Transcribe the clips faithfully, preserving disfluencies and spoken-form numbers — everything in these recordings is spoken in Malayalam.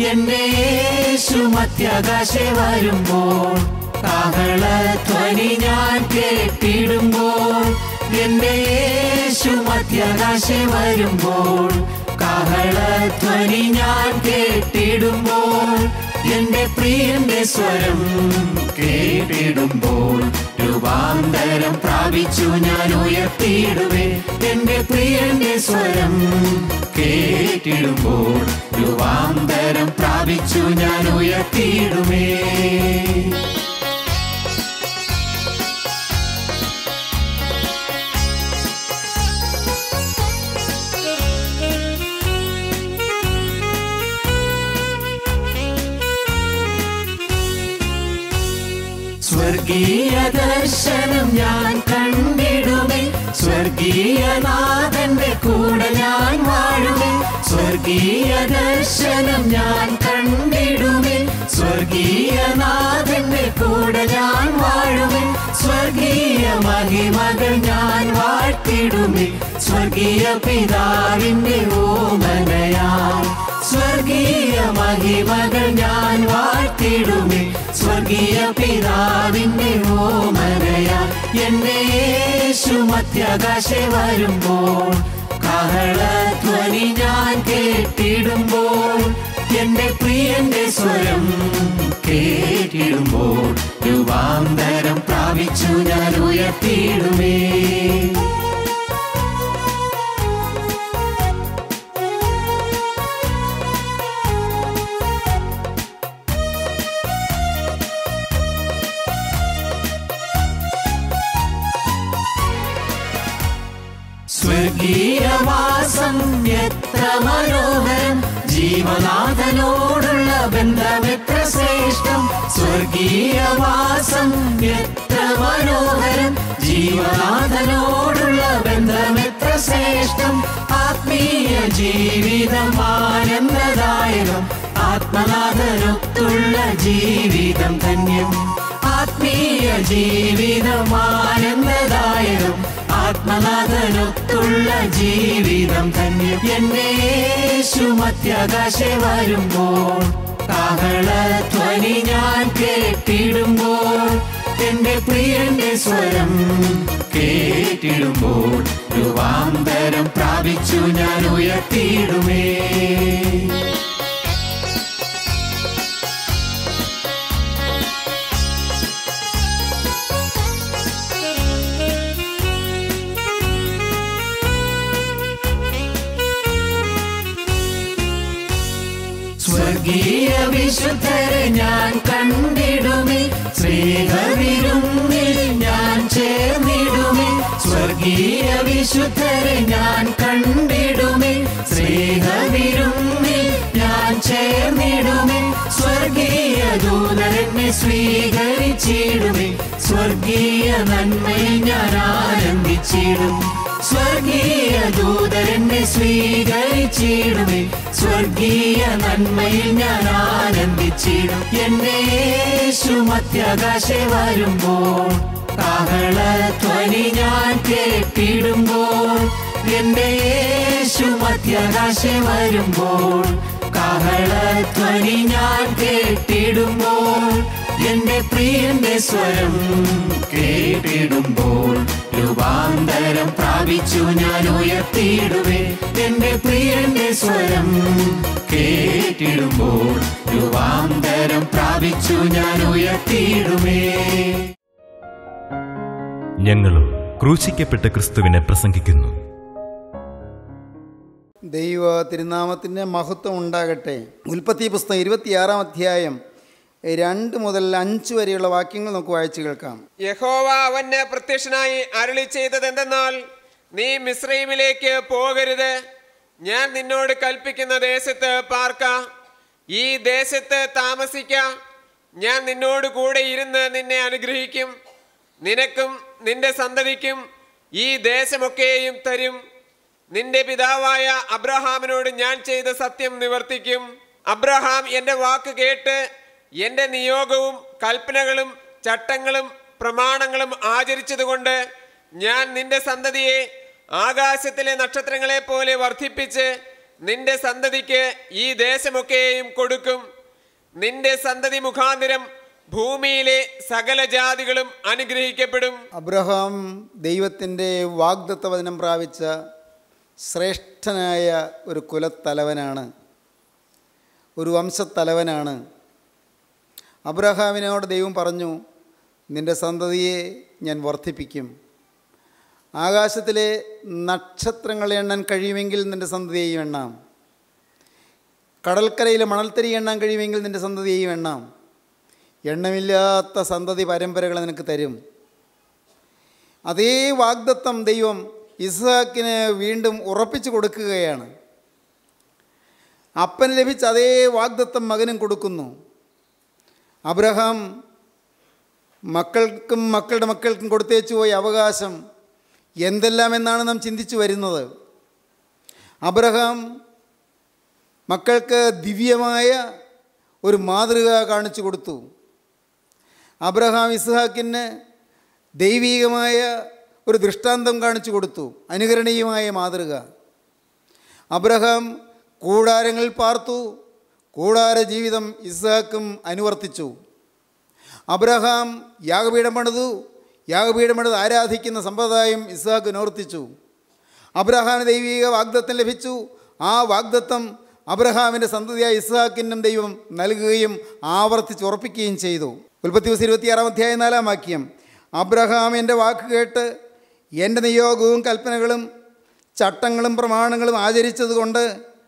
എന്റെ യേശു മധ്യാകാശേ വരുമ്പോൾ കാഹളധ്വനി ഞാൻ കേട്ടിടുമ്പോൾ എന്റെ യേശു മധ്യാകാശേ വരുമ്പോൾ കാഹളധ്വനി ഞാൻ കേട്ടിടുമ്പോൾ എന്റെ പ്രിയന്റെ സ്വരം കേട്ടിടുമ്പോൾ രൂപാന്തരം പ്രാപിച്ചു ഞാൻ ഉയർത്തിയിടുവേ എന്റെ പ്രിയന്റെ സ്വരം കേട്ടിടുമ്പോൾ രൂപാന്തരം പ്രാപിച്ചു ഞാൻ ഉയർത്തിയിടുമേ. സ്വർഗീയ ദർശനം ഞാൻ കണ്ടിടുമേ സ്വർഗീയനാഥന്റെ കൂടെ ഞാൻ വാഴുമേ. സ്വർഗീയ ദർശനം ഞാൻ കണ്ടിടുമേ സ്വർഗീയനാഥന്റെ കൂടെ ഞാൻ വാഴുമേ. സ്വർഗീയ മഹിമകൾ ഞാൻ വാഴ്ത്തിടുമേ സ്വർഗീയ പിതാവിന്റെ ഓമനയാൽ. സ്വർഗീയ മഹിമകൾ ഞാൻ വാഴ്ത്തിടുമേ സ്വർഗീയ പിതാവിന്റെ ഓമനയാൽ. എന്റെ യേശു മധ്യാകാശേ വരുമ്പോൾ കാഹളധ്വനി ഞാൻ കേട്ടിടുമ്പോൾ എന്റെ പ്രിയന്റെ സ്വരം കേട്ടിടുമ്പോൾ രൂപാന്തരം പ്രാപിച്ചു ഞാൻ ഉയർത്തിയിടുമേ. സ്വർഗീയവാസം എത്ര മനോഹരം ജീവനാഥനോടുള്ള ബന്ധം എത്ര ശ്രേഷ്ഠം. സ്വർഗീയവാസം എത്ര മനോഹരം ജീവനാഥനോടുള്ള ബന്ധം എത്ര ശ്രേഷ്ഠം. ആത്മീയ ജീവിതം ആനന്ദദായകം ആത്മനാഥനൊത്തുള്ള ജീവിതം ധന്യം. ആത്മീയ ജീവിതം ആനന്ദദായകം ആത്മനാഥനൊത്തുള്ള ജീവിതം ധന്യം. എന്റെ യേശു മധ്യാകാശേ വരുമ്പോൾ കാഹളധ്വനി ഞാൻ കേട്ടിടുമ്പോൾ എന്റെ പ്രിയന്റെ സ്വരം കേട്ടിടുമ്പോൾ രൂപാന്തരം പ്രാപിച്ചു ഞാൻ ഉയർത്തിയിടുമേ. സ്വർഗീയ വിശുദ്ധരെ ഞാൻ കണ്ടിടുമേ സ്നേഹവിരുന്നിൽ ഞാൻ ചേർന്നിടുമേ. സ്വർഗീയ വിശുദ്ധരെ ഞാൻ കണ്ടിടുമേ സ്നേഹവിരുന്നിൽ ഞാൻ ചേർന്നിടുമേ. സ്വർഗീയ ദൂതരെന്നെ സ്വീകരിച്ചിടുമേ സ്വർഗീയ നന്മയിൽ ഞാൻ ആനന്ദിച്ചിടും. സ്വർഗീയ ദൂതരെന്നെ സ്വീകരിച്ചിടുമേ സ്വർഗീയ നന്മയിൽ ഞാൻ ആനന്ദിച്ചിടും. എന്റെ യേശു മധ്യാകാശേ വരുമ്പോൾ കാഹളധ്വനി ഞാൻ കേട്ടിടുമ്പോൾ എന്റെ യേശു മധ്യാകാശേ വരുമ്പോൾ കാഹളധ്വനി ഞാൻ കേട്ടിടുമ്പോൾ എന്റെ പ്രിയന്റെ സ്വരം കേട്ടിടുമ്പോൾ രൂപാന്തരം പ്രാപിച്ചു ഞാൻ ഉയർത്തിയിടുവേ. എന്റെ പ്രിയന്റെ സ്വരം കേട്ടിടുമ്പോൾ രൂപാന്തരം പ്രാപിച്ചു ഞാൻ ഉയർത്തിയിടുമേ. ഞങ്ങളും ക്രൂശിക്കപ്പെട്ട ക്രിസ്തുവിനെ പ്രസംഗിക്കുന്നു. ദൈവ തിരുനാമത്തിന് മഹത്വം ഉണ്ടാകട്ടെ. ഉൽപ്പത്തി പുസ്തകം ഇരുപത്തിയാറാം അധ്യായം രണ്ട് മുതൽ അഞ്ച് വരെയുള്ള വാക്യങ്ങൾ നമുക്ക് വായിച്ചു കേൾക്കാം. യഹോവ അവന് പ്രത്യക്ഷനായി അരുളി ചെയ്തത് എന്തെന്നാൽ, നീ മിസ്രയീമിലേക്ക് പോകരുത്, ഞാൻ നിന്നോട് കൽപ്പിക്കുന്ന ദേശത്ത് പാർക്ക, ഈ ദേശത്ത് താമസിക്ക, ഞാൻ നിന്നോട് കൂടെ ഇരുന്ന് നിന്നെ അനുഗ്രഹിക്കും, നിനക്കും നിന്റെ സന്തതിക്കും ഈ ദേശമൊക്കെയും തരും. നിന്റെ പിതാവായ അബ്രഹാമിനോട് ഞാൻ ചെയ്ത സത്യം നിവർത്തിക്കും. അബ്രഹാം എൻ്റെ വാക്ക് കേട്ട് എൻ്റെ നിയോഗവും കൽപ്പനകളും ചട്ടങ്ങളും പ്രമാണങ്ങളും ആചരിച്ചതുകൊണ്ട് ഞാൻ നിന്റെ സന്തതിയെ ആകാശത്തിലെ നക്ഷത്രങ്ങളെ പോലെ വർദ്ധിപ്പിച്ച് നിന്റെ സന്തതിക്ക് ഈ ദേശമൊക്കെയും കൊടുക്കും. നിന്റെ സന്തതി മുഖാന്തരം ഭൂമിയിലെ സകല ജാതികളും അനുഗ്രഹിക്കപ്പെടും. അബ്രഹാം ദൈവത്തിൻ്റെ വാഗ്ദത്ത വചനം പ്രാപിച്ച ശ്രേഷ്ഠനായ ഒരു കുലത്തലവനാണ്, ഒരു വംശത്തലവനാണ്. അബ്രഹാമിനോട് ദൈവം പറഞ്ഞു, നിൻ്റെ സന്തതിയെ ഞാൻ വർദ്ധിപ്പിക്കും. ആകാശത്തിലെ നക്ഷത്രങ്ങളെ എണ്ണാൻ കഴിയുമെങ്കിൽ നിൻ്റെ സന്തതിയെയും എണ്ണാം. കടൽക്കരയിലെ മണൽത്തരി എണ്ണാൻ കഴിയുമെങ്കിൽ നിൻ്റെ സന്തതിയെയും എണ്ണാം. എണ്ണമില്ലാത്ത സന്തതി പരമ്പരകൾ നിനക്ക് തരും. അതേ വാഗ്ദത്തം ദൈവം ഇസ്ഹാക്കിന് വീണ്ടും ഉറപ്പിച്ചു കൊടുക്കുകയാണ്. അപ്പന് ലഭിച്ച അതേ വാഗ്ദത്തം മകനും കൊടുക്കുന്നു. അബ്രഹാം മക്കൾക്കും മക്കളുടെ മക്കൾക്കും കൊടുത്തേച്ചു പോയ അവകാശം എന്തെല്ലാം എന്നാണ് നാം ചിന്തിച്ചു വരുന്നത്. അബ്രഹാം മക്കൾക്ക് ദിവ്യമായ ഒരു മാതൃക കാണിച്ചു കൊടുത്തു. അബ്രഹാം ഇസ്ഹാക്കിന് ദൈവീകമായ ഒരു ദൃഷ്ടാന്തം കാണിച്ചു കൊടുത്തു, അനുകരണീയമായ മാതൃക. അബ്രഹാം കൂടാരങ്ങളിൽ പാർത്തു, കൂടാര ജീവിതം ഇസ്ഹാക്കും അനുവർത്തിച്ചു. അബ്രഹാം യാഗപീഠം പണിതു, യാഗപീഠം പണിത് ആരാധിക്കുന്ന സമ്പ്രദായം ഇസ്ഹാക്ക് നിവർത്തിച്ചു. അബ്രഹാമിന് ദൈവിക വാഗ്ദത്തം ലഭിച്ചു. ആ വാഗ്ദത്തം അബ്രഹാമിൻ്റെ സന്തതിയായ ഇസ്ഹാക്കിനും ദൈവം നൽകുകയും ആവർത്തിച്ച് ഉറപ്പിക്കുകയും ചെയ്തു. ഉൽപ്പത്തി ദിവസം ഇരുപത്തിയാറാം അധ്യായം നാലാം വാക്യം, അബ്രഹാം എൻ്റെ വാക്ക് കേട്ട് എൻ്റെ നിയോഗവും കൽപ്പനകളും ചട്ടങ്ങളും പ്രമാണങ്ങളും ആചരിച്ചതുകൊണ്ട്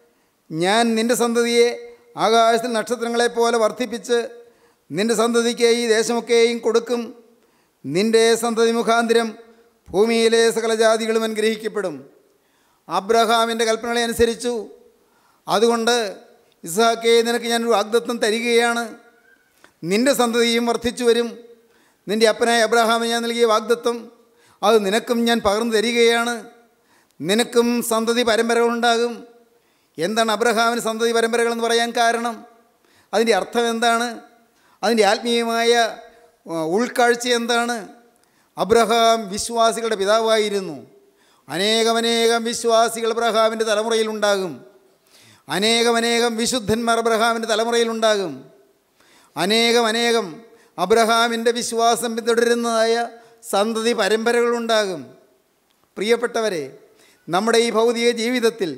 ഞാൻ നിൻ്റെ സന്തതിയെ ആകാശത്തിൽ നക്ഷത്രങ്ങളെപ്പോലെ വർദ്ധിപ്പിച്ച് നിൻ്റെ സന്തതിക്ക് ഈ ദേശമൊക്കെയും കൊടുക്കും. നിൻ്റെ സന്തതി മുഖാന്തരം ഭൂമിയിലെ സകല ജാതികളും അനുഗ്രഹിക്കപ്പെടും. അബ്രഹാമിൻ്റെ കൽപ്പനകളെ അനുസരിച്ചു. അതുകൊണ്ട് ഇസ്ഹാക്കേ, നിനക്ക് ഞാനൊരു വാഗ്ദത്തം തരികയാണ്. നിൻ്റെ സന്തതിയും വർദ്ധിച്ചു വരും. നിൻ്റെ അപ്പനായ അബ്രഹാമിന് ഞാൻ നൽകിയ വാഗ്ദത്തം അത് നിനക്കും ഞാൻ പകർന്നു തരികയാണ്. നിനക്കും സന്തതി പരമ്പരകളുണ്ടാകും. എന്താണ് അബ്രഹാമിന് സന്തതി പരമ്പരകളെന്ന് പറയാൻ കാരണം? അതിൻ്റെ അർത്ഥം എന്താണ്? അതിൻ്റെ ആത്മീയമായ ഉൾക്കാഴ്ച എന്താണ്? അബ്രഹാം വിശ്വാസികളുടെ പിതാവായിരുന്നു. അനേകമനേകം വിശ്വാസികൾ അബ്രഹാമിൻ്റെ തലമുറയിലുണ്ടാകും. അനേകമനേകം വിശുദ്ധന്മാർ അബ്രഹാമിൻ്റെ തലമുറയിലുണ്ടാകും. അനേകം അനേകം അബ്രഹാമിൻ്റെ വിശ്വാസം പിന്തുടരുന്നതായ സന്തതി പരമ്പരകളുണ്ടാകും. പ്രിയപ്പെട്ടവരെ, നമ്മുടെ ഈ ഭൗതിക ജീവിതത്തിൽ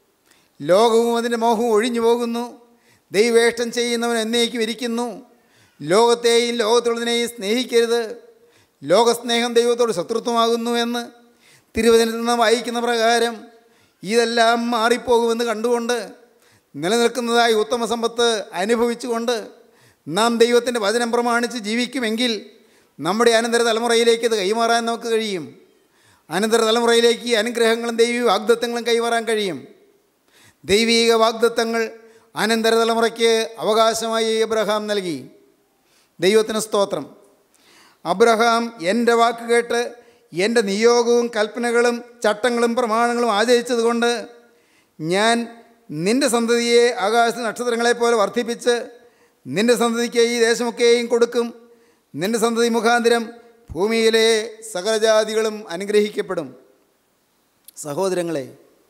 ലോകവും അതിൻ്റെ മോഹവും ഒഴിഞ്ഞു പോകുന്നു. ദൈവേഷ്ടം ചെയ്യുന്നവൻ എന്നേക്കും ഇരിക്കുന്നു. ലോകത്തെയും ലോകത്തുള്ളതിനെയും സ്നേഹിക്കരുത്. ലോകസ്നേഹം ദൈവത്തോട് ശത്രുത്വമാകുന്നു എന്ന് തിരുവചനത്തിൽ നിന്ന് വായിക്കുന്ന പ്രകാരം ഇതെല്ലാം മാറിപ്പോകുമെന്ന് കണ്ടുകൊണ്ട് നിലനിൽക്കുന്നതായ ഉത്തമ സമ്പത്ത് അനുഭവിച്ചുകൊണ്ട് നാം ദൈവത്തിൻ്റെ വചനം പ്രമാണിച്ച് ജീവിക്കുമെങ്കിൽ നമ്മുടെ അനന്തര തലമുറയിലേക്ക് ഇത് കൈമാറാൻ നമുക്ക് കഴിയും. അനന്തര തലമുറയിലേക്ക് അനുഗ്രഹങ്ങളും ദൈവിക വാഗ്ദത്തങ്ങളും കൈമാറാൻ കഴിയും. ദൈവിക വാഗ്ദത്തങ്ങൾ അനന്തര തലമുറയ്ക്ക് അവകാശമായി അബ്രഹാം നൽകി. ദൈവത്തിന് സ്തോത്രം. അബ്രഹാം എൻ്റെ വാക്ക് കേട്ട് എൻ്റെ നിയോഗവും കൽപ്പനകളും ചട്ടങ്ങളും പ്രമാണങ്ങളും ആചരിച്ചതുകൊണ്ട് ഞാൻ നിൻ്റെ സന്തതിയെ ആകാശ നക്ഷത്രങ്ങളെപ്പോലെ വർദ്ധിപ്പിച്ച് നിൻ്റെ സന്തതിക്ക് ഈ ദേശമൊക്കെയും കൊടുക്കും. നിൻ്റെ സന്തതി മുഖാന്തരം ഭൂമിയിലെ സകലജാതികളും അനുഗ്രഹിക്കപ്പെടും. സഹോദരങ്ങളെ,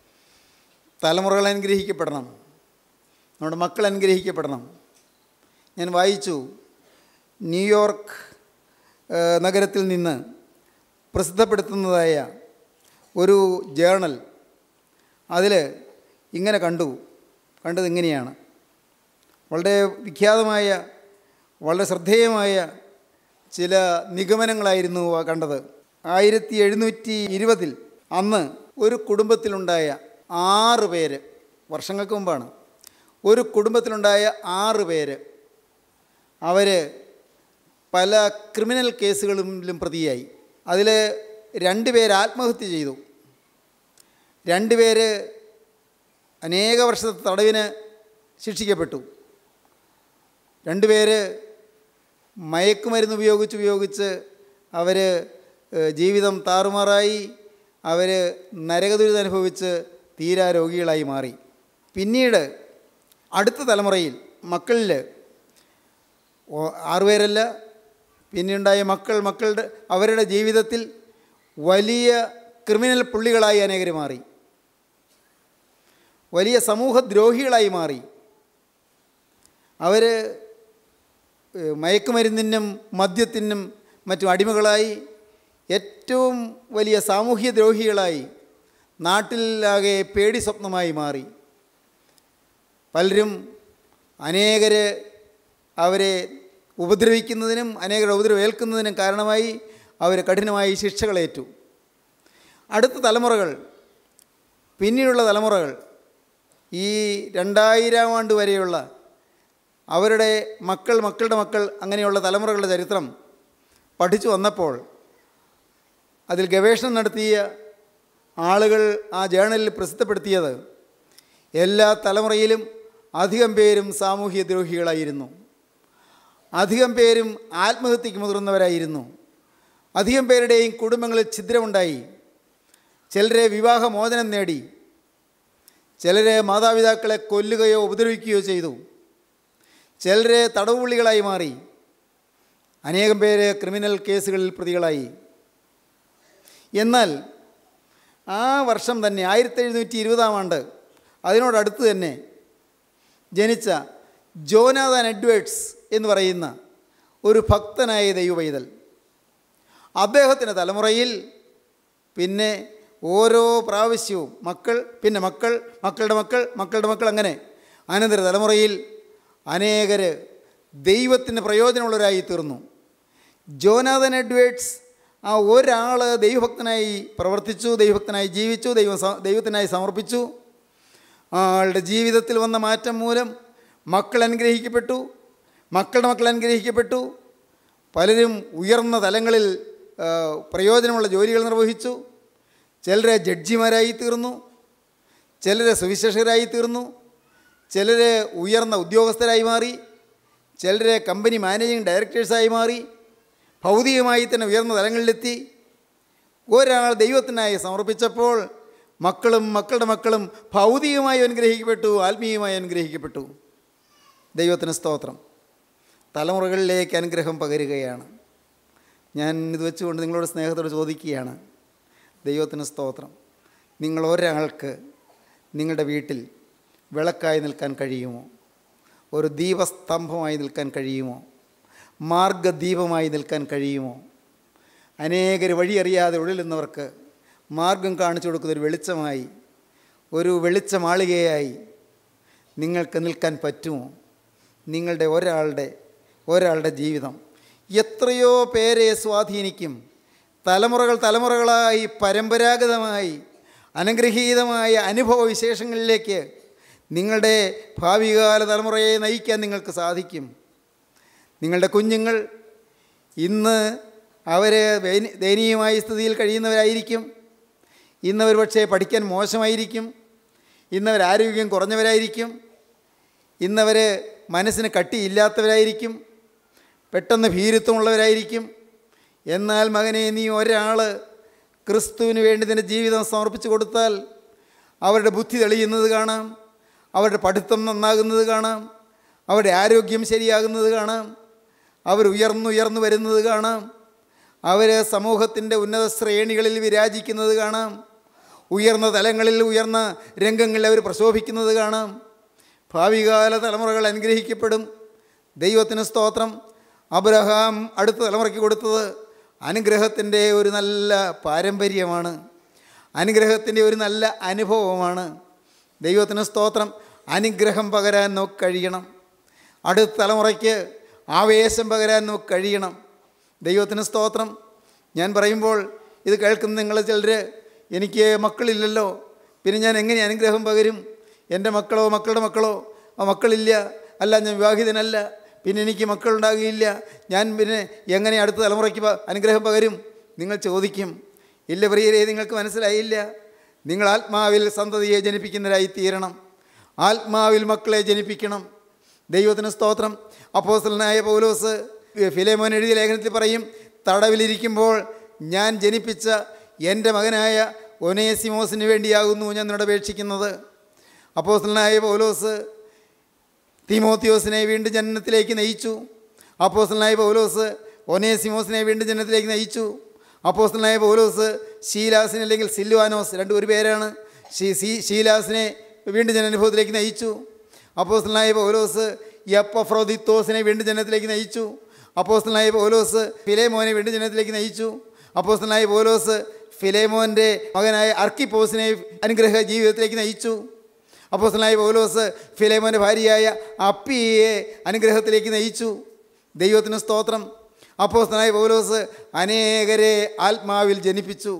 തലമുറകൾ അനുഗ്രഹിക്കപ്പെടണം. നമ്മുടെ മക്കൾ അനുഗ്രഹിക്കപ്പെടണം. ഞാൻ വായിച്ചു, ന്യൂയോർക്ക് നഗരത്തിൽ നിന്ന് പ്രസിദ്ധപ്പെടുത്തുന്നതായ ഒരു ജേർണൽ. അതിൽ ഇങ്ങനെ കണ്ടു കണ്ടത് ഇങ്ങനെയാണ്. വളരെ വിഖ്യാതമായ വളരെ ശ്രദ്ധേയമായ ചില നിഗമനങ്ങളായിരുന്നു കണ്ടത്. ആയിരത്തി എഴുന്നൂറ്റി ഇരുപതിൽ അന്ന് ഒരു കുടുംബത്തിലുണ്ടായ ആറ് പേര്, വർഷങ്ങൾക്ക് മുമ്പാണ്, ഒരു കുടുംബത്തിലുണ്ടായ ആറ് പേര് അവർ പല ക്രിമിനൽ കേസുകളിലും പ്രതിയായി. അതിൽ രണ്ട് പേര് ആത്മഹത്യ ചെയ്തു. രണ്ട് പേര് അനേക വർഷത്തെ തടവിന് ശിക്ഷിക്കപ്പെട്ടു. രണ്ട് പേര് മയക്കുമരുന്ന് ഉപയോഗിച്ച് ഉപയോഗിച്ച് അവർ ജീവിതം താറുമാറായി. അവർ നരകദുരിതം അനുഭവിച്ച് തീരാ രോഗികളായി മാറി. പിന്നീട് അടുത്ത തലമുറയിൽ മക്കളിൽ ആറുപേരല്ല, പിന്നെയുണ്ടായ മക്കൾ മക്കളുടെ അവരുടെ ജീവിതത്തിൽ വലിയ ക്രിമിനൽ പുള്ളികളായി അനേകർ മാറി. വലിയ സമൂഹദ്രോഹികളായി മാറി. അവർ മയക്കുമരുന്നിനും മദ്യത്തിനും മറ്റും അടിമകളായി ഏറ്റവും വലിയ സാമൂഹ്യ ദ്രോഹികളായി നാട്ടിലാകെ പേടി സ്വപ്നമായി മാറി. പലരും അനേകർ അവരെ ഉപദ്രവിക്കുന്നതിനും അനേകരുടെ ഉപദ്രവം ഏൽക്കുന്നതിനും കാരണമായി അവർ കഠിനമായി ശിക്ഷകളേറ്റു. അടുത്ത തലമുറകൾ, പിന്നീടുള്ള തലമുറകൾ, ഈ രണ്ടായിരം ആണ്ട് വരെയുള്ള അവരുടെ മക്കൾ, മക്കളുടെ മക്കൾ, അങ്ങനെയുള്ള തലമുറകളുടെ ചരിത്രം പഠിച്ചു വന്നപ്പോൾ അതിൽ ഗവേഷണം നടത്തിയ ആളുകൾ ആ ജേണലിൽ പ്രസിദ്ധപ്പെടുത്തിയത് എല്ലാ തലമുറയിലും അധികം പേരും സാമൂഹ്യ ദ്രോഹികളായിരുന്നു, അധികം പേരും ആത്മഹത്യക്ക് മുതിർന്നവരായിരുന്നു, അധികം പേരുടെയും കുടുംബങ്ങളിൽ ഛിദ്രമുണ്ടായി, ചിലരെ വിവാഹമോചനം നേടി, ചിലരെ മാതാപിതാക്കളെ കൊല്ലുകയോ ഉപദ്രവിക്കുകയോ ചെയ്തു, ചിലരെ തടവുപുള്ളികളായി മാറി, അനേകം പേര് ക്രിമിനൽ കേസുകളിൽ പ്രതികളായി. എന്നാൽ ആ വർഷം തന്നെ ആയിരത്തി എഴുന്നൂറ്റി ഇരുപതാം ആണ്ട് അതിനോടടുത്ത് തന്നെ ജനിച്ച ജോനാഥൻ എഡ്വേർഡ്സ് എന്ന് പറയുന്ന ഒരു ഭക്തനായ ദൈവപൈതൽ, അദ്ദേഹത്തിൻ്റെ തലമുറയിൽ പിന്നെ ഓരോ പ്രാവശ്യവും മക്കൾ, പിന്നെ മക്കൾ, മക്കളുടെ മക്കൾ, മക്കളുടെ മക്കൾ, അങ്ങനെ അനന്തര തലമുറയിൽ അനേകർ ദൈവത്തിന് പ്രയോജനമുള്ളവരായി തീർന്നു. ജോനാഥൻ എഡ്വേർഡ്സ് ആ ഒരാൾ ദൈവഭക്തനായി പ്രവർത്തിച്ചു, ദൈവഭക്തനായി ജീവിച്ചു, ദൈവം ദൈവത്തിനായി സമർപ്പിച്ചു. ആളുടെ ജീവിതത്തിൽ വന്ന മാറ്റം മൂലം മക്കൾ അനുഗ്രഹിക്കപ്പെട്ടു, മക്കളുടെ മക്കൾ അനുഗ്രഹിക്കപ്പെട്ടു. പലരും ഉയർന്ന തലങ്ങളിൽ പ്രയോജനമുള്ള ജോലികൾ നിർവഹിച്ചു. ചിലരെ ജഡ്ജിമാരായി തീർന്നു, ചിലരെ സുവിശേഷകരായി തീർന്നു, ചിലരെ ഉയർന്ന ഉദ്യോഗസ്ഥരായി മാറി, ചിലരെ കമ്പനി മാനേജിങ് ഡയറക്ടേഴ്സായി മാറി, ഭൗതികമായി തന്നെ ഉയർന്ന തലങ്ങളിലെത്തി. ഒരാൾ ദൈവത്തിനായി സമർപ്പിച്ചപ്പോൾ മക്കളും മക്കളുടെ മക്കളും ഭൗതികമായി അനുഗ്രഹിക്കപ്പെട്ടു, ആത്മീയമായി അനുഗ്രഹിക്കപ്പെട്ടു. ദൈവത്തിന് സ്തോത്രം. തലമുറകളിലേക്ക് അനുഗ്രഹം പകരുകയാണ്. ഞാൻ ഇത് വെച്ചുകൊണ്ട് നിങ്ങളോട് സ്നേഹത്തോട് ചോദിക്കുകയാണ്, ദൈവത്തിന് സ്തോത്രം, നിങ്ങൾ ഒരാൾക്ക് നിങ്ങളുടെ വീട്ടിൽ വിളക്കായി നിൽക്കാൻ കഴിയുമോ? ഒരു ദീപസ്തംഭമായി നിൽക്കാൻ കഴിയുമോ? മാർഗദീപമായി നിൽക്കാൻ കഴിയുമോ? അനേകർ വഴിയറിയാതെ ഉഴലുന്നവർക്ക് മാർഗം കാണിച്ചു കൊടുക്കുന്നൊരു വെളിച്ചമായി, ഒരു വെളിച്ചമാളികയായി നിങ്ങൾക്ക് നിൽക്കാൻ പറ്റുമോ? നിങ്ങളുടെ ഒരാളുടെ ഒരാളുടെ ജീവിതം എത്രയോ പേരെ സ്വാധീനിക്കും. തലമുറകൾ തലമുറകളായി പരമ്പരാഗതമായി അനുഗ്രഹീതമായ അനുഭവ വിശേഷങ്ങളിലേക്ക് നിങ്ങളുടെ ഭാവികാല തലമുറയെ നയിക്കാൻ നിങ്ങൾക്ക് സാധിക്കും. നിങ്ങളുടെ കുഞ്ഞുങ്ങൾ ഇന്ന് അവർ ദയനീയമായ സ്ഥിതിയിൽ കഴിയുന്നവരായിരിക്കും. ഇന്നവർ പക്ഷേ പഠിക്കാൻ മോശമായിരിക്കും. ഇന്നവർ ആരോഗ്യം കുറഞ്ഞവരായിരിക്കും. ഇന്നവർ മനസ്സിന് കട്ടിയില്ലാത്തവരായിരിക്കും. പെട്ടെന്ന് ഭീരുത്വമുള്ളവരായിരിക്കും. എന്നാൽ മകനെ, നീ ഒരാൾ ക്രിസ്തുവിന് വേണ്ടി നിൻ്റെ ജീവിതം സമർപ്പിച്ചു കൊടുത്താൽ അവരുടെ ബുദ്ധി തെളിയുന്നത് കാണാം, അവരുടെ പഠിത്തം നന്നാകുന്നത് കാണാം, അവരുടെ ആരോഗ്യം ശരിയാകുന്നത് കാണാം, അവർ ഉയർന്നുയർന്നു വരുന്നത് കാണാം, അവർ സമൂഹത്തിൻ്റെ ഉന്നത ശ്രേണികളിൽ വിരാജിക്കുന്നത് കാണാം, ഉയർന്ന തലങ്ങളിൽ ഉയർന്ന രംഗങ്ങളിൽ അവർ പ്രശോഭിക്കുന്നത് കാണാം. ഭാവികാല തലമുറകൾ അനുഗ്രഹിക്കപ്പെടും. ദൈവത്തിന് സ്തോത്രം. അബ്രഹാം അടുത്ത തലമുറയ്ക്ക് കൊടുത്തത് അനുഗ്രഹത്തിൻ്റെ ഒരു നല്ല പാരമ്പര്യമാണ്, അനുഗ്രഹത്തിൻ്റെ ഒരു നല്ല അനുഭവമാണ്. ദൈവത്തിന് സ്തോത്രം. അനുഗ്രഹം പകരാൻ നമുക്ക് കഴിയണം. അടുത്ത തലമുറയ്ക്ക് ആവേശം പകരാൻ നമുക്ക് കഴിയണം. ദൈവത്തിന് സ്തോത്രം. ഞാൻ പറയുമ്പോൾ ഇത് കേൾക്കുന്ന നിങ്ങൾ ചിലർ, എനിക്ക് മക്കളില്ലല്ലോ, പിന്നെ ഞാൻ എങ്ങനെ അനുഗ്രഹം പകരും? എൻ്റെ മക്കളോ മക്കളുടെ മക്കളോ ആ മക്കളില്ല, അല്ല ഞാൻ വിവാഹിതനല്ല, പിന്നെ എനിക്ക് മക്കളുണ്ടാകുകയില്ല, ഞാൻ പിന്നെ എങ്ങനെ അടുത്ത തലമുറയ്ക്ക് അനുഗ്രഹം പകരും? നിങ്ങൾ ചോദിക്കും. ഇല്ല പ്രിയരെ, നിങ്ങൾക്ക് മനസ്സിലായില്ല. നിങ്ങൾ ആത്മാവിൽ സന്തതിയെ ജനിപ്പിക്കുന്നവരായി തീരണം. ആത്മാവിൽ മക്കളെ ജനിപ്പിക്കണം. ദൈവത്തിന് സ്തോത്രം. അപ്പോസ്തലനായ പൗലോസ് ഫിലേമോൻ എഴുതിയ ലേഖനത്തിൽ പറയും, തടവിലിരിക്കുമ്പോൾ ഞാൻ ജനിപ്പിച്ച എൻ്റെ മകനായ ഒനേസിമോസിന് വേണ്ടിയാകുന്നു ഞാൻ നിന്നോട് അപേക്ഷിക്കുന്നത്. അപ്പോസ്തലനായ പൗലോസ് തീമോത്തിയോസിനെ വീണ്ടും ജനനത്തിലേക്ക് നയിച്ചു. അപ്പോസ്തലനായ പൗലോസ് ഒനേസിമോസിനെ വീണ്ടും ജനനത്തിലേക്ക് നയിച്ചു. അപ്പോസ്തലനായ പൗലോസ് ശീലാസിനെ, അല്ലെങ്കിൽ സില്വാനോസ്, രണ്ടു ഒരു പേരാണ്, ഷീലാസിനെ വീണ്ടും ജനാനുഭവത്തിലേക്ക് നയിച്ചു. അപ്പോസ്തലനായ പൗലോസ് എപ്പഫ്രോദിത്തോസിനെ വീണ്ടും ജനനത്തിലേക്ക് നയിച്ചു. അപ്പോസ്തലനായ പൗലോസ് ഫിലേമോനെ വീണ്ടും ജനനത്തിലേക്ക് നയിച്ചു. അപ്പോസ്തലനായ പൗലോസ് ഫിലേമോൻ്റെ മകനായ അർക്കിപ്പോസിനെ അനുഗ്രഹ ജീവിതത്തിലേക്ക് നയിച്ചു. അപ്പോസ്തലനായ പൗലോസ് ഫിലേമോൻ്റെ ഭാര്യയായ അപ്പിയെ അനുഗ്രഹത്തിലേക്ക് നയിച്ചു. ദൈവത്തിന് സ്തോത്രം. അപ്പോസ്തലനായ പൗലോസ് അനേകരെ ആത്മാവിൽ ജനിപ്പിച്ചു.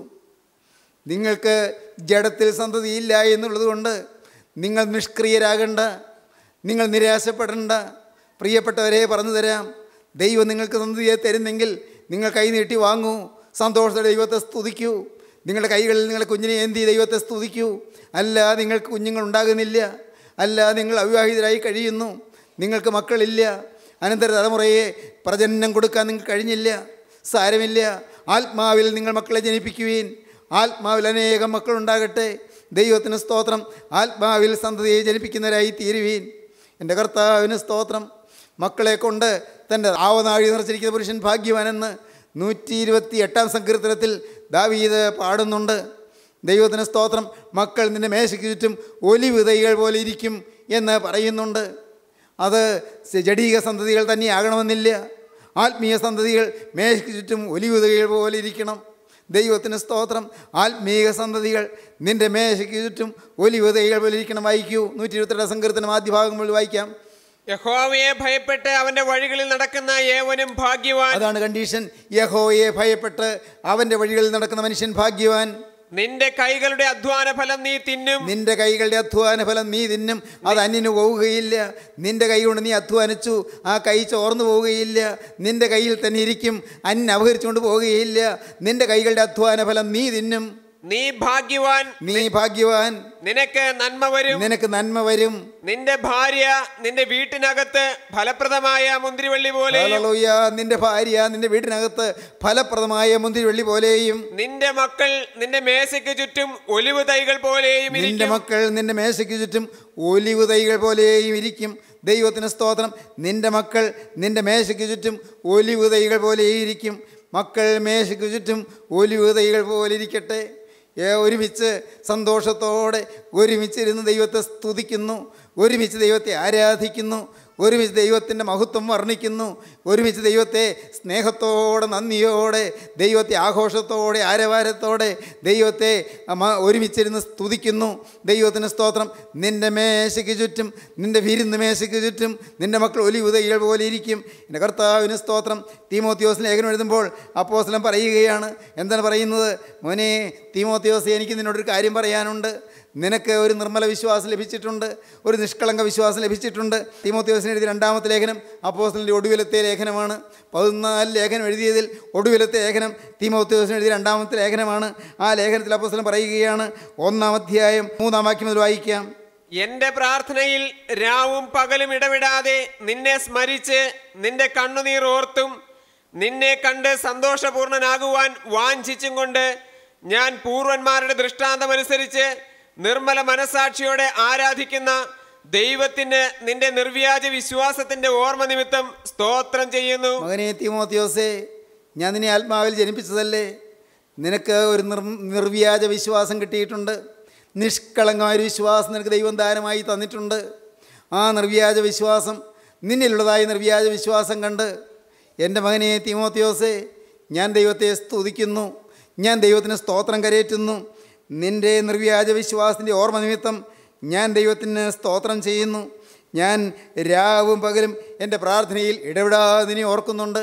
നിങ്ങൾക്ക് ജഡത്തിൽ സന്തതിയില്ല എന്നുള്ളത് കൊണ്ട് നിങ്ങൾ നിഷ്ക്രിയരാകണ്ട, നിങ്ങൾ നിരാശപ്പെടേണ്ട. പ്രിയപ്പെട്ടവരെ പറഞ്ഞു തരാം, ദൈവം നിങ്ങൾക്ക് സന്തതിയെ തരുന്നെങ്കിൽ നിങ്ങൾ കൈ നീട്ടി വാങ്ങൂ, സന്തോഷത്തോടെ ദൈവത്തെ സ്തുതിക്കൂ. നിങ്ങളുടെ കൈകളിൽ നിങ്ങളുടെ കുഞ്ഞിനെ ഏന്തി ദൈവത്തെ സ്തുതിക്കൂ. അല്ല നിങ്ങൾക്ക് കുഞ്ഞുങ്ങൾ ഉണ്ടാകുന്നില്ല, അല്ല നിങ്ങൾ അവിവാഹിതരായി കഴിയുന്നു, നിങ്ങൾക്ക് മക്കളില്ല, അനന്തര തലമുറയെ പ്രജനനം കൊടുക്കാൻ നിങ്ങൾക്ക് കഴിഞ്ഞില്ല, സാരമില്ല. ആത്മാവിൽ നിങ്ങൾ മക്കളെ ജനിപ്പിക്കുവീൻ. ആത്മാവിൽ അനേകം മക്കളുണ്ടാകട്ടെ. ദൈവത്തിന് സ്തോത്രം. ആത്മാവിൽ സന്തതിയെ ജനിപ്പിക്കുന്നവരായി തീരുവീൻ. എൻ്റെ കർത്താവിന് സ്തോത്രം. മക്കളെ കൊണ്ട് തൻ്റെ ആവനാഴി നിറച്ചിരിക്കുന്ന പുരുഷൻ ഭാഗ്യവാനെന്ന് നൂറ്റി ഇരുപത്തി എട്ടാം സങ്കീർത്തനത്തിൽ ദാവീദ് പാടുന്നുണ്ട്. ദൈവത്തിന് സ്തോത്രം. മക്കൾ നിൻ്റെ മേശയ്ക്ക് ചുറ്റും ഒലിവ് തൈകൾ പോലെ ഇരിക്കും എന്ന് പറയുന്നുണ്ട്. അത് ജഡീക സന്തതികൾ തന്നെയാകണമെന്നില്ല. ആത്മീയ സന്തതികൾ മേശയ്ക്ക് ചുറ്റും ഒലിവ് തൈകൾ പോലെ ഇരിക്കണം. ദൈവത്തിന് സ്തോത്രം. ആത്മീയ സന്തതികൾ നിൻ്റെ മേശയ്ക്ക് ചുറ്റും ഒലിവ് തൈകൾ പോലെ ഇരിക്കണം. വായിക്കൂ, നൂറ്റി ഇരുപത്തിരണ്ടാം സങ്കീർത്തനം ആദ്യ ഭാഗം മുതൽ വായിക്കാം. യഹോവയെ ഭയപ്പെട്ട് അവന്റെ വഴികളിൽ നടക്കുന്ന ഏവനും ഭാഗ്യവാൻ. അതാണ് കണ്ടീഷൻ. യഹോവയെ ഭയപ്പെട്ട് അവൻ്റെ വഴികളിൽ നടക്കുന്ന മനുഷ്യൻ ഭാഗ്യവാൻ. നിന്റെ കൈകളുടെ അധ്വാന ഫലം നീ തിന്നും. നിന്റെ കൈകളുടെ അധ്വാന ഫലം നീ തിന്നും. അത് അന്യന് പോവുകയില്ല. നിന്റെ കൈ കൊണ്ട് നീ അധ്വാനിച്ചു, ആ കൈ ചോർന്നു പോവുകയില്ല. നിന്റെ കയ്യിൽ തന്നെ ഇരിക്കും, അന്യൻ അപഹരിച്ചുകൊണ്ട് പോവുകയില്ല. നിന്റെ കൈകളുടെ അധ്വാന ഫലം നീ തിന്നും. നീ ഭാഗ്യവാൻ. നീ ഭാഗ്യവാൻ. നിനക്ക് നന്മ വരും. നിനക്ക് നന്മ വരും. നിന്റെ ഭാര്യ നിന്റെ വീട്ടിനകത്ത് ഫലപ്രദമായ മുന്തിരിവള്ളി പോലെ. ഹല്ലേലൂയ. നിന്റെ ഭാര്യ നിന്റെ വീട്ടിനകത്ത് ഫലപ്രദമായ മുന്തിരിവള്ളി പോലെയും. നിന്റെ മക്കൾ നിന്റെ മേശയ്ക്ക് ചുറ്റും ഒലിവ് തൈകൾ പോലെയും. നിന്റെ മക്കൾ നിന്റെ മേശയ്ക്ക് ചുറ്റും ഒലിവ് തൈകൾ പോലെയും ഇരിക്കും. ദൈവത്തിന് സ്തോത്രം. നിന്റെ മക്കൾ നിന്റെ മേശയ്ക്ക് ചുറ്റും ഒലിവ് തൈകൾ പോലെയും ഇരിക്കും. മക്കൾ മേശയ്ക്ക് ചുറ്റും ഒലിവ് തൈകൾ പോലെ ഇരിക്കട്ടെ. ഒരുമിച്ച് സന്തോഷത്തോടെ ഒരുമിച്ചിരുന്ന് ദൈവത്തെ സ്തുതിക്കുന്നു, ഒരുമിച്ച് ദൈവത്തെ ആരാധിക്കുന്നു, ഒരുമിച്ച് ദൈവത്തിൻ്റെ മഹത്വം വർണ്ണിക്കുന്നു, ഒരുമിച്ച് ദൈവത്തെ സ്നേഹത്തോടെ നന്ദിയോടെ ദൈവത്തെ ആഘോഷത്തോടെ ആരവാരത്തോടെ ദൈവത്തെ ഒരുമിച്ചിരുന്ന് സ്തുതിക്കുന്നു. ദൈവത്തിന് സ്തോത്രം. നിൻ്റെ മേശയ്ക്ക് ചുറ്റും നിൻ്റെ വിരുന്ന് മേശയ്ക്ക് ചുറ്റും നിൻ്റെ മക്കൾ ഒലിവ് തൈകൾ പോലെ ഇരിക്കും. എൻ്റെ കർത്താവിന് സ്തോത്രം. തീമോത്തിയോസ് ലേഖനം എഴുതുമ്പോൾ അപ്പോസ്തലൻ പറയുകയാണ്. എന്താണ് പറയുന്നത്? മോനെ തീമോത്തിയോസ്, എനിക്ക് നിന്നോടൊരു കാര്യം പറയാനുണ്ട്. നിനക്ക് ഒരു നിർമ്മല വിശ്വാസം ലഭിച്ചിട്ടുണ്ട്, ഒരു നിഷ്കളങ്ക വിശ്വാസം ലഭിച്ചിട്ടുണ്ട്. തീമോത്തിയോസിന് എഴുതിയ രണ്ടാമത്തെ ലേഖനം അപ്പോസ്തലൻ്റെ ഒടുവിലത്തെ ലേഖനമാണ്. പതിനാല് ലേഖനം എഴുതിയതിൽ ഒടുവിലത്തെ ലേഖനം തീമോത്തിയോസിന് എഴുതിയ രണ്ടാമത്തെ ലേഖനമാണ്. ആ ലേഖനത്തിൽ അപ്പോസ്തലൻ പറയുകയാണ്, ഒന്നാം അധ്യായം മൂന്നാം വാക്യം മുതൽ വായിക്കാം. എന്റെ പ്രാർത്ഥനയിൽ രാവും പകലും ഇടവിടാതെ നിന്നെ സ്മരിച്ച് നിന്റെ കണ്ണുനീർ ഓർത്തും നിന്നെ കണ്ട് സന്തോഷപൂർണനാകുവാൻ വാഞ്ചിച്ചും കൊണ്ട് ഞാൻ പൂർവന്മാരുടെ ദൃഷ്ടാന്തമനുസരിച്ച് നിർമ്മല മനസാക്ഷിയോടെ ആരാധിക്കുന്ന ദൈവത്തിന് നിന്റെ നിർവ്യാജ വിശ്വാസത്തിന്റെ ഓർമ്മ നിമിത്തം സ്തോത്രം ചെയ്യുന്നു. മകനെ തീമോത്തിയോസേ, ഞാൻ നിന്നെ ആത്മാവിൽ ജനിപ്പിച്ചതല്ലേ. നിനക്ക് ഒരു നിർ നിർവ്യാജ വിശ്വാസം കിട്ടിയിട്ടുണ്ട്. നിഷ്കളങ്കമായൊരു വിശ്വാസം നിനക്ക് ദൈവം ദാനമായി തന്നിട്ടുണ്ട്. ആ നിർവ്യാജ വിശ്വാസം, നിന്നിലുള്ളതായ നിർവ്യാജ വിശ്വാസം കണ്ട് എൻ്റെ മകനെ തീമോത്തിയോസേ, ഞാൻ ദൈവത്തെ സ്തുതിക്കുന്നു, ഞാൻ ദൈവത്തിന് സ്തോത്രം കരേറ്റുന്നു. നിൻ്റെ നിർവ്യാജ വിശ്വാസത്തിൻ്റെ ഓർമ്മ നിമിത്തം ഞാൻ ദൈവത്തിന് സ്തോത്രം ചെയ്യുന്നു. ഞാൻ രാവും പകലും എൻ്റെ പ്രാർത്ഥനയിൽ ഇടപെടാതെ നിന്നെ ഓർക്കുന്നുണ്ട്.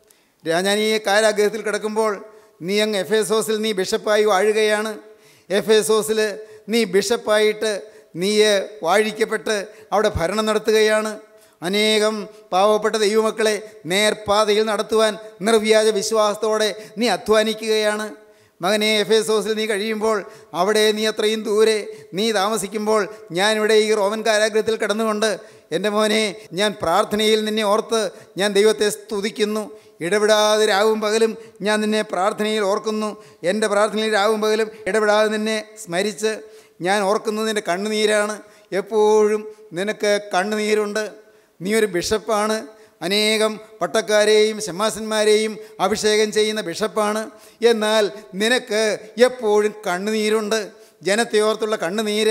ഞാൻ ഈ കാരാഗ്രഹത്തിൽ കിടക്കുമ്പോൾ നീ അങ്ങ് എഫേസോസിൽ നീ ബിഷപ്പായി വാഴുകയാണ്. എഫേസോസിൽ നീ ബിഷപ്പായിട്ട് നീ വാഴിക്കപ്പെട്ട് അവിടെ ഭരണം നടത്തുകയാണ്. അനേകം പാവപ്പെട്ട ദൈവമക്കളെ നേർപാതയിൽ നടത്തുവാൻ നിർവ്യാജ വിശ്വാസത്തോടെ നീ അധ്വാനിക്കുകയാണ്. മകനെ, എഫേസോസിൽ നീ കഴിയുമ്പോൾ, അവിടെ നീ അത്രയും ദൂരെ നീ താമസിക്കുമ്പോൾ, ഞാനിവിടെ ഈ റോമൻ കാരാഗ്രഹത്തിൽ കിടന്നുകൊണ്ട് എൻ്റെ മോനെ, ഞാൻ പ്രാർത്ഥനയിൽ നിന്നെ ഓർത്ത് ഞാൻ ദൈവത്തെ സ്തുതിക്കുന്നു. ഇടപെടാതെ രാവും പകലും ഞാൻ നിന്നെ പ്രാർത്ഥനയിൽ ഓർക്കുന്നു. എൻ്റെ പ്രാർത്ഥനയിൽ രാവും പകലും ഇടപെടാതെ നിന്നെ സ്മരിച്ച് ഞാൻ ഓർക്കുന്നത് നിൻ്റെ കണ്ണുനീരാണ്. എപ്പോഴും നിനക്ക് കണ്ണുനീരുണ്ട്. നീ ഒരു ബിഷപ്പാണ്. അനേകം പട്ടക്കാരെയും ശമ്മാസന്മാരെയും അഭിഷേകം ചെയ്യുന്ന ബിഷപ്പാണ്. എന്നാൽ നിനക്ക് എപ്പോഴും കണ്ണുനീരുണ്ട്. ജനത്തെ ഓർത്തുള്ള കണ്ണുനീര്,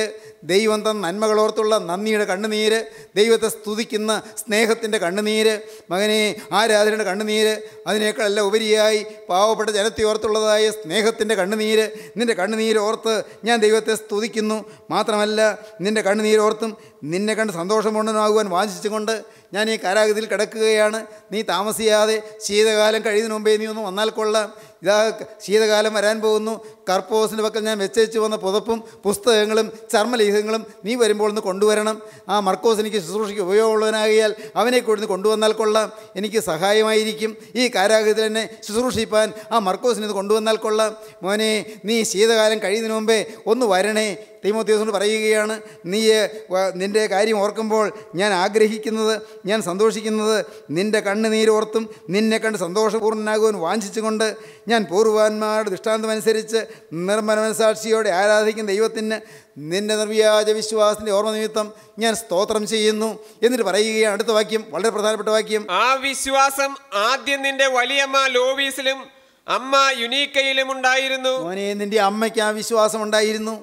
ദൈവം തന്ന നന്മകളോർത്തുള്ള നന്ദിയുടെ കണ്ണുനീര്, ദൈവത്തെ സ്തുതിക്കുന്ന സ്നേഹത്തിൻ്റെ കണ്ണുനീര്, മകനെ ആരാധനയുടെ കണ്ണുനീര്, അതിനേക്കാളെല്ലാം ഉപരിയായി പാവപ്പെട്ട ജനത്തെ ഓർത്തുള്ളതായ സ്നേഹത്തിൻ്റെ കണ്ണുനീര്. നിൻ്റെ കണ്ണുനീര് ഓർത്ത് ഞാൻ ദൈവത്തെ സ്തുതിക്കുന്നു. മാത്രമല്ല നിൻ്റെ കണ്ണുനീരോർത്തും നിന്നെ കണ്ട് സന്തോഷമുണ്ടാകുവാൻ വാഞ്ചിച്ചുകൊണ്ട് ഞാൻ ഈ കാരാഗൃഹത്തിൽ കിടക്കുകയാണ്. നീ താമസിയാതെ ശീതകാലം കഴിയുന്നതിന് മുമ്പേ നീ ഒന്ന് വന്നാൽ കൊള്ളാം. ഇതാ ശീതകാലം വരാൻ പോകുന്നു. കർപ്പോസിൻ്റെ പക്കൽ ഞാൻ വെച്ചേച്ച് വന്ന പുതപ്പും പുസ്തകങ്ങളും ചർമ്മലേഖങ്ങളും നീ വരുമ്പോൾ ഒന്ന് കൊണ്ടുവരണം. ആ മർക്കോസ് എനിക്ക് ശുശ്രൂഷയ്ക്ക് ഉപയോഗമുള്ളവനാകിയാൽ അവനെ കൊടുത്ത് കൊണ്ടുവന്നാൽ കൊള്ളാം, എനിക്ക് സഹായമായിരിക്കും. ഈ കാരാഗൃഹത്തിൽ എന്നെ ശുശ്രൂഷിപ്പാൻ ആ മർക്കോസിനെ ഇത് കൊണ്ടുവന്നാൽ കൊള്ളാം. മോനെ, നീ ശീതകാലം കഴിയുന്നതിന് മുമ്പേ ഒന്ന് വരണേ. തീമോത്തിയോസിനോട് പറയുകയാണ്, നീ നിൻ്റെ കാര്യം ഓർക്കുമ്പോൾ ഞാൻ ആഗ്രഹിക്കുന്നത്, ഞാൻ സന്തോഷിക്കുന്നത് നിൻ്റെ കണ്ണുനീരോർത്തും നിന്നെ കണ്ട് സന്തോഷപൂർണ്ണനാകുവാൻ വാഞ്ചിച്ചുകൊണ്ട് ഞാൻ പൂർവ്വന്മാരുടെ ദൃഷ്ടാന്തമനുസരിച്ച് നിർമ്മല മനസാക്ഷിയോടെ ആരാധിക്കുന്ന ദൈവത്തിന് നിൻ്റെ നിർവ്യാജ വിശ്വാസത്തിൻ്റെ ഓർമ്മ നിമിത്തം ഞാൻ സ്തോത്രം ചെയ്യുന്നു. എന്നിട്ട് പറയുകയാണ് അടുത്ത വാക്യം, വളരെ പ്രധാനപ്പെട്ട വാക്യം. ആ വിശ്വാസം ആദ്യം നിന്റെ വലിയമ്മ ലോവീസിലും അമ്മ യുനീക്കയിലും ഉണ്ടായിരുന്നു. മോനെ, നിൻ്റെ അമ്മയ്ക്ക് ആ വിശ്വാസം ഉണ്ടായിരുന്നു.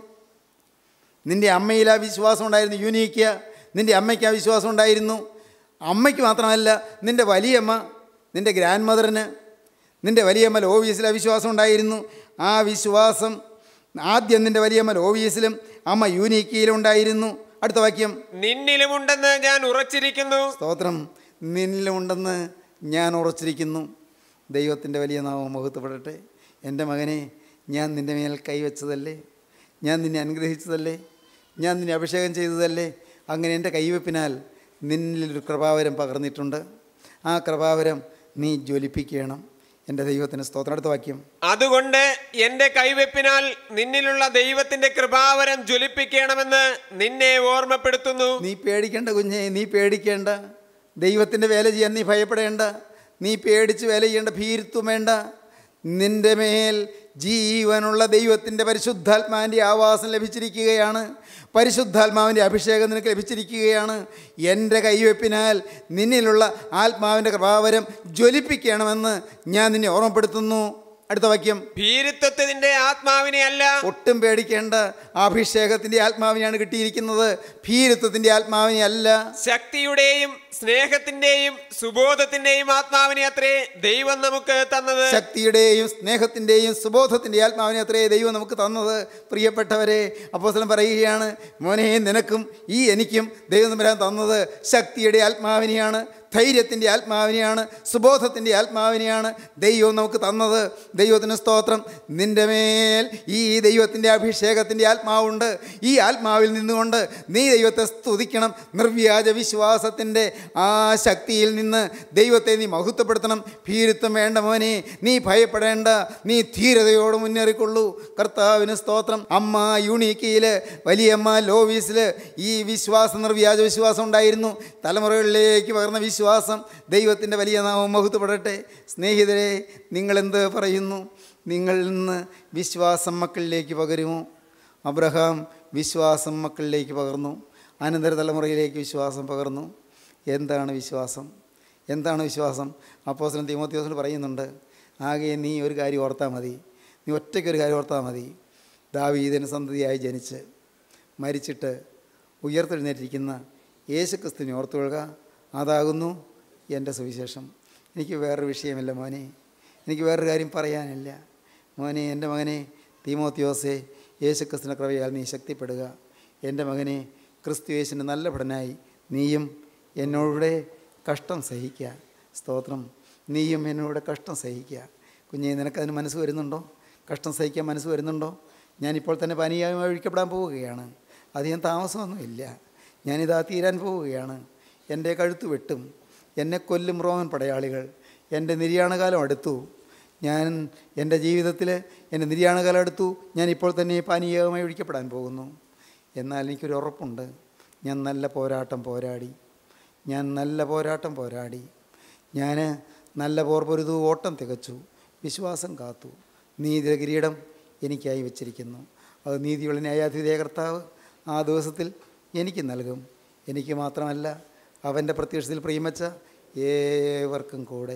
നിൻ്റെ അമ്മയിൽ ആ വിശ്വാസം ഉണ്ടായിരുന്നു. യുനീക്ക, നിൻ്റെ അമ്മയ്ക്ക് ആ വിശ്വാസം ഉണ്ടായിരുന്നു. അമ്മയ്ക്ക് മാത്രമല്ല, നിൻ്റെ വലിയമ്മ, നിൻ്റെ ഗ്രാൻഡ് മദറിന്, നിൻ്റെ വലിയമ്മ ലോവീസിൽ ആ വിശ്വാസം ഉണ്ടായിരുന്നു. ആ വിശ്വാസം ആദ്യം നിൻ്റെ വലിയമ്മ ലോവീസിലും അമ്മ യൂനീക്കയിലും ഉണ്ടായിരുന്നു. അടുത്ത വാക്യം, നിന്നിലുമുണ്ടെന്ന് ഞാൻ ഉറച്ചിരിക്കുന്നു. സ്തോത്രം, നിന്നിലുമുണ്ടെന്ന് ഞാൻ ഉറച്ചിരിക്കുന്നു. ദൈവത്തിൻ്റെ വലിയ നാമം മഹത്വപ്പെടട്ടെ. എൻ്റെ മകനെ, ഞാൻ നിൻ്റെ മേൽ കൈവച്ചതല്ലേ, ഞാൻ നിന്നെ അനുഗ്രഹിച്ചതല്ലേ, ഞാൻ നിന്നെ അഭിഷേകം ചെയ്തതല്ലേ. അങ്ങനെ എൻ്റെ കൈവെപ്പിനാൽ നിന്നിലൊരു കൃപാവരം പകർന്നിട്ടുണ്ട്. ആ കൃപാവരം നീ ജ്വലിപ്പിക്കണം. എൻ്റെ ദൈവത്തിന് സ്തോത്രം. അടുത്ത വാക്യം, അതുകൊണ്ട് എൻ്റെ കൈവെപ്പിനാൽ നിന്നിലുള്ള ദൈവത്തിൻ്റെ കൃപാവരം ജ്വലിപ്പിക്കണമെന്ന് നിന്നെ ഓർമ്മപ്പെടുത്തുന്നു. നീ പേടിക്കേണ്ട കുഞ്ഞെ, നീ പേടിക്കേണ്ട. ദൈവത്തിൻ്റെ വേല ചെയ്യാൻ നീ ഭയപ്പെടേണ്ട. നീ പേടിച്ച് വേല ചെയ്യേണ്ട, ഭീരുത്വം വേണ്ട. നിൻ്റെ മേൽ ജീവനുള്ള ദൈവത്തിൻ്റെ പരിശുദ്ധാത്മാവിൻ്റെ ആവാസം ലഭിച്ചിരിക്കുകയാണ്. പരിശുദ്ധാത്മാവിൻ്റെ അഭിഷേകം നിനക്ക് ലഭിച്ചിരിക്കുകയാണ്. എൻ്റെ കൈവെപ്പിനാൽ നിന്നിലുള്ള ആത്മാവിൻ്റെ കൃപാവരം ജ്വലിപ്പിക്കണമെന്ന് ഞാൻ നിന്നെ ഓർമ്മപ്പെടുത്തുന്നു. അടുത്ത വാക്യം, ഭീരുത്വത്തിന്റെ ആത്മാവിനെ അല്ല. ഒട്ടും പേടിക്കേണ്ട. അഭിഷേകത്തിൻ്റെ ആത്മാവിനെയാണ് കിട്ടിയിരിക്കുന്നത്, ഭീരുത്വത്തിൻ്റെ ആത്മാവിനെ അല്ല. ശക്തിയുടെയും സ്നേഹത്തിന്റെയും സുബോധത്തിന്റെയും ആത്മാവിനെ അത്രേ ദൈവം നമുക്ക് തന്നത്. ശക്തിയുടെയും സ്നേഹത്തിൻ്റെയും സുബോധത്തിൻ്റെ ആത്മാവിനെ അത്രേ ദൈവം നമുക്ക് തന്നത്. പ്രിയപ്പെട്ടവരെ, അപ്പോസ്തലൻ പറയുകയാണ്, മോനെ, നിനക്കും ഈ എനിക്കും ദൈവം തമ്പുരാൻ തന്നത് ശക്തിയുടെ ആത്മാവിനെയാണ്, ധൈര്യത്തിൻ്റെ ആത്മാവിനെയാണ്, സുബോധത്തിൻ്റെ ആത്മാവിനെയാണ് ദൈവം നമുക്ക് തന്നത്. ദൈവത്തിന് സ്തോത്രം. നിൻ്റെ മേൽ ഈ ദൈവത്തിൻ്റെ അഭിഷേകത്തിൻ്റെ ആത്മാവുണ്ട്. ഈ ആത്മാവിൽ നിന്നുകൊണ്ട് നീ ദൈവത്തെ സ്തുതിക്കണം. നിർവ്യാജ വിശ്വാസത്തിൻ്റെ ആ ശക്തിയിൽ നിന്ന് ദൈവത്തെ നീ മഹത്വപ്പെടുത്തണം. ഭീരുത്വം വേണ്ട മോനെ, നീ ഭയപ്പെടേണ്ട. നീ ധീരതയോട് മുന്നേറിക്കൊള്ളൂ. കർത്താവിന് സ്തോത്രം. അമ്മ യൂണീക്കയിൽ, വലിയമ്മ ലോവീസിൽ ഈ വിശ്വാസം, നിർവ്യാജ വിശ്വാസം ഉണ്ടായിരുന്നു. തലമുറകളിലേക്ക് പകർന്ന വിശ്വാസം. ദൈവത്തിൻ്റെ വലിയ നാമം മഹത്വപ്പെടട്ടെ. സ്നേഹിതരെ, നിങ്ങളെന്ത് പറയുന്നു? നിങ്ങൾ ഇന്ന് വിശ്വാസം മക്കളിലേക്ക് പകരുമോ? അബ്രഹാം വിശ്വാസം മക്കളിലേക്ക് പകർന്നു, അനന്തര തലമുറയിലേക്ക് വിശ്വാസം പകർന്നു. എന്താണ് വിശ്വാസം? എന്താണ് വിശ്വാസം? അപ്പോസ്തലൻ തീമോത്തിയോസിനോട് പറയുന്നുണ്ട്, ആകെ നീ ഒരു കാര്യം ഓർത്താൽ മതി. നീ ഒറ്റയ്ക്കൊരു കാര്യം ഓർത്താൽ മതി. ദാവീദിന് സന്തതിയായി ജനിച്ച് മരിച്ചിട്ട് ഉയർത്തെഴുന്നേറ്റിരിക്കുന്ന യേശുക്രിസ്തുവിനെ ഓർത്തുകൊള്ളുക. അതാകുന്നു എൻ്റെ സുവിശേഷം. എനിക്ക് വേറൊരു വിഷയമില്ല മോനെ, എനിക്ക് വേറൊരു കാര്യം പറയാനില്ല മോനെ. എൻ്റെ മകനെ തീമോത്തിയോസേ, യേശുക്രിസ്തുവിൻ്റെ കൃപയാൽ നീ ശക്തിപ്പെടുക. എൻ്റെ മകനെ, ക്രിസ്തു യേശുവിൻ്റെ നല്ല ഭടനായി നീയും എന്നോടെ കഷ്ടം സഹിക്കുക. സ്തോത്രം. നീയും എന്നോട് കഷ്ടം സഹിക്കുക. കുഞ്ഞെ, നിനക്കതിന് മനസ്സ് വരുന്നുണ്ടോ? കഷ്ടം സഹിക്കാൻ മനസ്സ് വരുന്നുണ്ടോ? ഞാനിപ്പോൾ തന്നെ പാനീയമായി ഒഴിക്കപ്പെടാൻ പോവുകയാണ്. അധികം താമസമൊന്നുമില്ല. ഞാനിതാ തീരാൻ പോവുകയാണ്. എൻ്റെ കഴുത്ത് വെട്ടും, എന്നെ കൊല്ലും റോമൻ പടയാളികൾ. എൻ്റെ നിര്യാണകാലം അടുത്തു. ഞാൻ എൻ്റെ ജീവിതത്തിൽ എൻ്റെ നിര്യാണകാലം അടുത്തു. ഞാനിപ്പോൾ തന്നെ പാനീയമായി ഒഴിക്കപ്പെടാൻ പോകുന്നു. എന്നാൽ എനിക്കൊരു ഉറപ്പുണ്ട്, ഞാൻ നല്ല പോരാട്ടം പോരാടി ഞാൻ നല്ല പോരാട്ടം പോരാടി ഞാൻ നല്ല പോർ പൊരുതു, ഓട്ടം തികച്ചു, വിശ്വാസം കാത്തു. നീതിയുടെ കിരീടം എനിക്കായി വച്ചിരിക്കുന്നു. അത് നീതിയുള്ള ന്യായാധിപതിയായ കർത്താവ് ആ ദിവസത്തിൽ എനിക്ക് നൽകും. എനിക്ക് മാത്രമല്ല, അവൻ്റെ പ്രത്യക്ഷത്തിൽ പ്രിയം വച്ച ഏവർക്കും കൂടെ.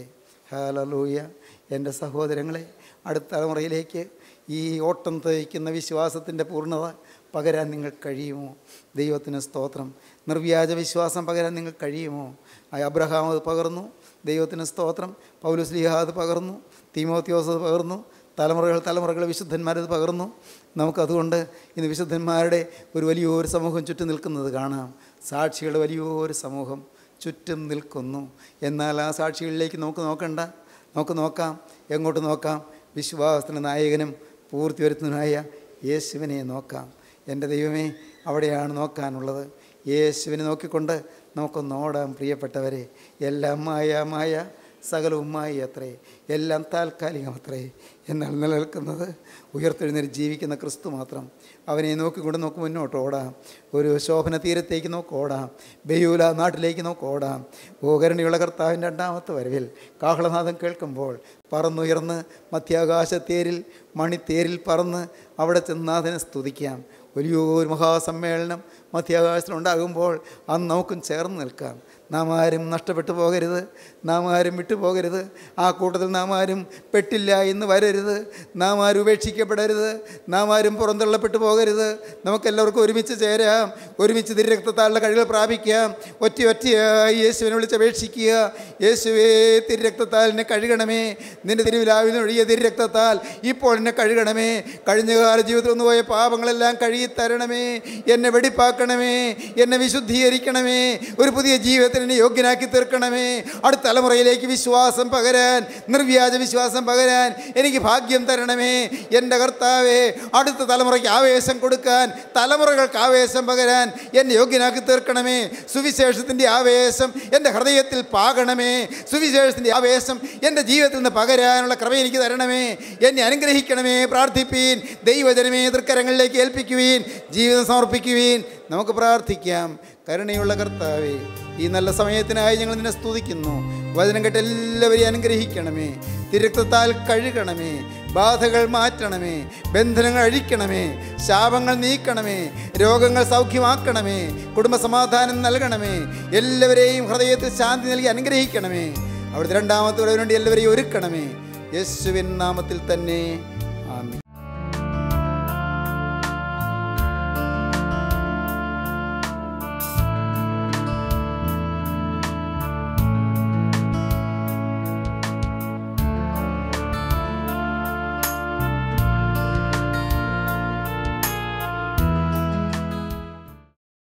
ഹല്ലേലൂയ. എൻ്റെ സഹോദരങ്ങളെ, അടുത്ത തലമുറയിലേക്ക് ഈ ഓട്ടം തയ്ക്കുന്ന വിശ്വാസത്തിൻ്റെ പൂർണ്ണത പകരാൻ നിങ്ങൾ കഴിയുമോ? ദൈവത്തിന് സ്തോത്രം. നിർവ്യാജ വിശ്വാസം പകരാൻ നിങ്ങൾ കഴിയുമോ? അബ്രഹാം അത് പകർന്നു, ദൈവത്തിന് സ്തോത്രം. പൗലോസ്ലീഹ അത് പകർന്നു, തീമോത്തിയോസ് അത് പകർന്നു, തലമുറകൾ തലമുറകൾ വിശുദ്ധന്മാരത് പകർന്നു. നമുക്കതുകൊണ്ട് ഇന്ന് വിശുദ്ധന്മാരുടെ ഒരു വലിയൊരു സമൂഹം ചുറ്റും നിൽക്കുന്നത് കാണാം. സാക്ഷികളുടെ വലിയൊരു സമൂഹം ചുറ്റും നിൽക്കുന്നു. എന്നാൽ ആ സാക്ഷികളിലേക്ക് നമുക്ക് നോക്കണ്ട, നമുക്ക് നോക്കാം. എങ്ങോട്ട് നോക്കാം? വിശ്വാസത്തിൻ്റെ നായകനും പൂർത്തി വരുത്തുന്നതിനായ യേശുവിനെ നോക്കാം. എൻ്റെ ദൈവമേ, അവിടെയാണ് നോക്കാനുള്ളത്. യേശുവിനെ നോക്കിക്കൊണ്ട് നമുക്കൊന്ന് ഓടാം പ്രിയപ്പെട്ടവരെ. എല്ലാം മായ മായ സകലവും മായി അത്രേ, എല്ലാം താൽക്കാലികം അത്രേ. എന്നാൽ നിലനിൽക്കുന്നത് ഉയർത്തെഴുന്നേറ്റ് ജീവിക്കുന്ന ക്രിസ്തു മാത്രം. അവനെ നോക്കിക്കൊണ്ട് നമുക്ക് മുന്നോട്ട് ഓടാം. ഒരു ശോഭന തീരത്തേക്ക് നോക്ക് ഓടാം. ബെയൂല നാട്ടിലേക്ക് നോക്ക് ഓടാം. ഓകരണിയുള്ള കർത്താവിൻ്റെ രണ്ടാമത്തെ വരവിൽ കാഹളനാദം കേൾക്കുമ്പോൾ പറന്നുയർന്ന് മധ്യാകാശത്തേരിൽ മണിത്തേരിൽ പറന്ന് അവിടെ ചെന്നാഥനെ സ്തുതിക്കാം. വലിയൊരു മഹാസമ്മേളനം മധ്യാകാശത്തിലുണ്ടാകുമ്പോൾ അന്ന് നമുക്കും ചേർന്ന് നിൽക്കാം. നാം ആരും നഷ്ടപ്പെട്ടു പോകരുത്, നാം ആരും വിട്ടുപോകരുത്. ആ കൂട്ടത്തിൽ നാം ആരും പെട്ടില്ല എന്ന് വരരുത്, നാം ആരും ഉപേക്ഷിക്കപ്പെടരുത്, നാം ആരും പുറന്തള്ളപ്പെട്ടു പോകരുത്. നമുക്കെല്ലാവർക്കും ഒരുമിച്ച് ചേരാം, ഒരുമിച്ച് തിരുരക്തത്താലുള്ള കഴിവുകൾ പ്രാപിക്കാം. ഒറ്റ ഒറ്റയായി യേശുവിനെ വിളിച്ചപേക്ഷിക്കുക. യേശുവേ, തിരുരക്തത്താൽ എന്നെ കഴുകണമേ, നിൻ്റെ തിരുവിലാവിൽ ഒഴിയ തിരുരക്തത്താൽ ഇപ്പോൾ എന്നെ കഴുകണമേ. കഴിഞ്ഞകാല ജീവിതത്തിൽ ഒന്ന് പോയ പാപങ്ങളെല്ലാം കഴുകി തരണമേ, എന്നെ വെടിപ്പാക്കണമേ, എന്നെ വിശുദ്ധീകരിക്കണമേ, ഒരു പുതിയ ജീവിതത്തിന് എന്നെ യോഗ്യനാക്കി തീർക്കണമേ. അടുത്ത തലമുറയിലേക്ക് വിശ്വാസം പകരാൻ, നിർവ്യാജ വിശ്വാസം പകരാൻ എനിക്ക് ഭാഗ്യം തരണമേ. എൻ്റെ കർത്താവേ, അടുത്ത തലമുറയ്ക്ക് ആവേശം കൊടുക്കാൻ, തലമുറകൾക്ക് ആവേശം പകരാൻ എന്നെ യോഗ്യനാക്കി തീർക്കണമേ. സുവിശേഷത്തിൻ്റെ ആവേശം എൻ്റെ ഹൃദയത്തിൽ പാകണമേ. സുവിശേഷത്തിൻ്റെ ആവേശം എൻ്റെ ജീവിതത്തിൽ നിന്ന് പകരാനുള്ള കൃപ എനിക്ക് തരണമേ. എന്നെ അനുഗ്രഹിക്കണമേ. പ്രാർത്ഥിപ്പീൻ. ദൈവജനമേ, തൃക്കരങ്ങളിലേക്ക് ഏൽപ്പിക്കുവീൻ, ജീവിതം സമർപ്പിക്കുവീൻ. നമുക്ക് പ്രാർത്ഥിക്കാം. കരുണയുള്ള കർത്താവേ, ഈ നല്ല സമയത്തിനായി ഞങ്ങൾ നിന്നെ സ്തുതിക്കുന്നു. വചനം കേട്ട് എല്ലാവരെയും അനുഗ്രഹിക്കണമേ. തിരുരക്തത്താൽ കഴുകണമേ. ബാധകൾ മാറ്റണമേ, ബന്ധനങ്ങൾ അഴിക്കണമേ, ശാപങ്ങൾ നീക്കണമേ, രോഗങ്ങൾ സൗഖ്യമാക്കണമേ, കുടുംബസമാധാനം നൽകണമേ. എല്ലാവരെയും ഹൃദയത്തിൽ ശാന്തി നൽകി അനുഗ്രഹിക്കണമേ. അവിടുത്തെ രണ്ടാമത്തെ വരവിന് വേണ്ടി എല്ലാവരെയും ഒരുക്കണമേ. യേശുവിൻ നാമത്തിൽ തന്നെ